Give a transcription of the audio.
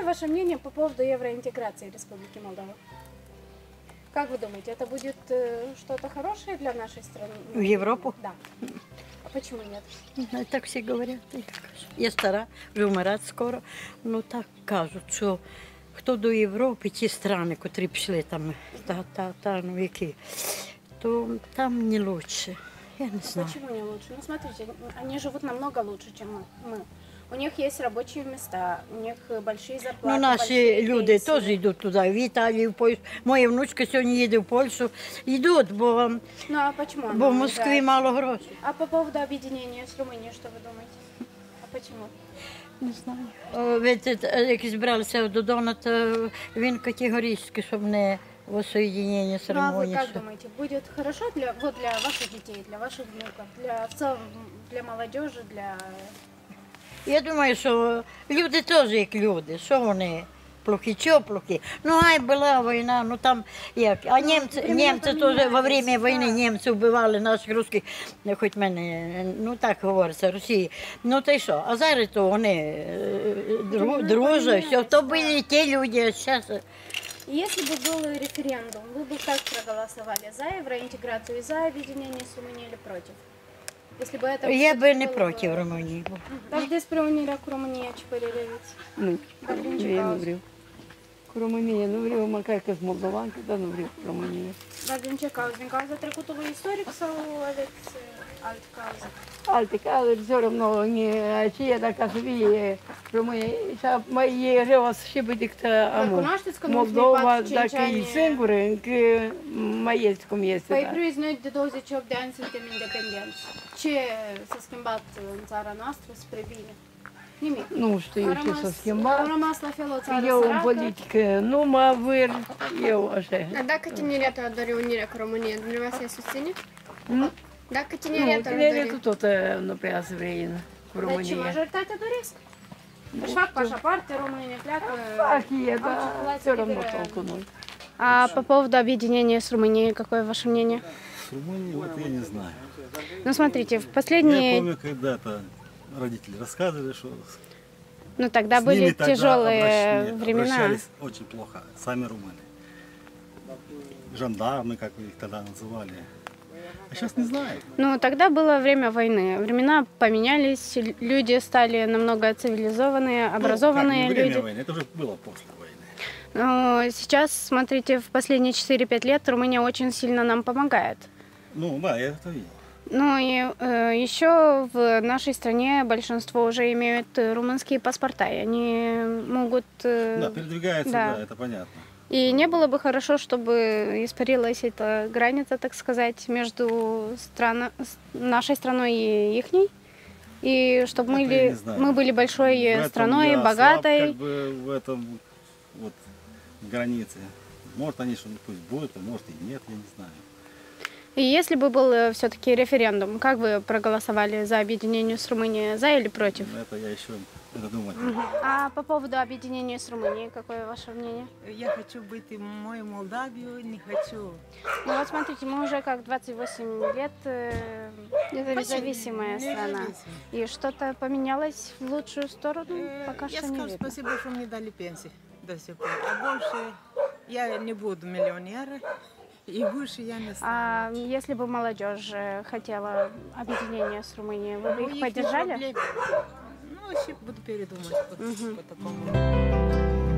ваше мнение по поводу евроинтеграции Республики Молдова? Как вы думаете, это будет что-то хорошее для нашей страны? В Европу? Да. А почему нет? Не знаю, так всі говорять. Я стара, вже вмирати скоро. Ну так кажуть, що хто до Європи, ті страни, котрі пішли там, ну які, то там не лучше. Я не знаю. Почему не лучше? Ну смотрите, они живут намного лучше, чем мы. У них есть рабочие места, у них большие зарплаты. Ну, наші люди теж йдуть туди, в Італію, в Польщу. Моя внучка сьогодні їде в Польщу. Йдуть, бо, Ну а почему? бо в Москві мало грошей. А по поводу объединения с Румынией, что вы думаете? А почему? Не знаю. Ви як збиралися до Дона, то він категорично, щоб не воссоєднення з Ну а вы Румунією. как думаете, будет хорошо для ваших детей, для ваших внуков, в целом для молодежи, для... Я думаю, що люди теж як люди, що вони плохі, чого плохі. Ну, ай, була війна, ну там як. А німці теж во время війни німці вбивали наших русських, хоч мене, ну так говориться, Росії. Ну та й що, а зараз то вони дружать, все, то були ті люди, а зараз... Если бы был референдум, вы бы как проголосовали? За евроинтеграцию и за объединение с Румынией или против? Если бы это Я би не проти Румунії була. Dar despre unirea cu România ce părere aveți? Nu, Dar din ce eu nu cauză? vreau. Cu România nu vreau, măcar că sunt moldovancă, dar nu vreau cu România. Dar din ce cauză? Din cauza trecutului istoric sau aveți alte cauze? Alte cazuri, все равно, не aceea dacă să fie România, și mai e rău să și decât Recunoașteți că în Moldova, ultimii 45 dacă e ani... singură, încă mai este cum este. Păi Da. priviți, noi de 28 de ani suntem independenți. Ce s-a schimbat în țara noastră spre bine? Nimic. Nu știu eu ce s-a schimbat. A rămas la fel o țară Eu în săracă. politică nu mă vâr, eu așa. A dacă tineretul ar dori unirea cu România, dumneavoastră îi susține? Dacă Nu, tineretul ar tineretul dori... tot nu prea să vrea cu Deci România. majoritatea doresc. Își fac pașaparte, românii pleacă. Fac e, au dar circulație все равно liberă. толку ноль. А по поводу объединения с Румынией, какое ваше мнение? С Румынией, вот я не знаю. Ну, смотрите, в Я последние... помню, когда-то родители рассказывали, что Ну, тогда с были ними тогда тяжелые времена. обращались очень плохо, сами румыны. Жандармы, как вы их тогда называли. А сейчас не знаю. Ну, тогда было время войны. Времена поменялись, люди стали намного цивилизованные, образованные ну, как, не время люди. войны, это уже было после войны. Но сейчас, смотрите, в последние 4-5 лет Румыния очень сильно нам помогает. Ну, да, я это видел. Ну и еще в нашей стране большинство уже имеют румынские паспорта, и они могут... Да, передвигаются, да. да, это понятно. И не было бы хорошо, чтобы испарилась эта граница, так сказать, между нашей страной и ихней. И чтобы мы были большой страной, богатой. Слаб, как бы в этом вот границе. Может, они что-нибудь пусть будут, а может и нет, я не знаю. И если бы был все-таки референдум, как вы проголосовали за объединение с Румынией, за или против? Это я еще надо думать. А по поводу объединения с Румынией, какое ваше мнение? Я хочу быть мою Молдавию, не хочу. Ну вот смотрите, мы уже как 28 лет независимая страна. И что-то поменялось в лучшую сторону? Пока Я что не скажу видно. спасибо, что мне дали пенсию до сих пор. А больше я не буду миллионером. И выше я не стану. А если бы молодежь хотела объединения с Румынией, вы бы их Их поддержали? проблем. Ну, еще буду передумать по такому.